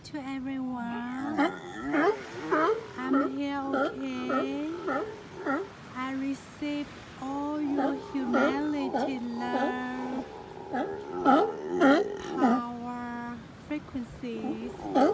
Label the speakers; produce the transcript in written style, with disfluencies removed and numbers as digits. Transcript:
Speaker 1: to everyone. I'm here, okay? I receive all your humanity, love, power, frequencies.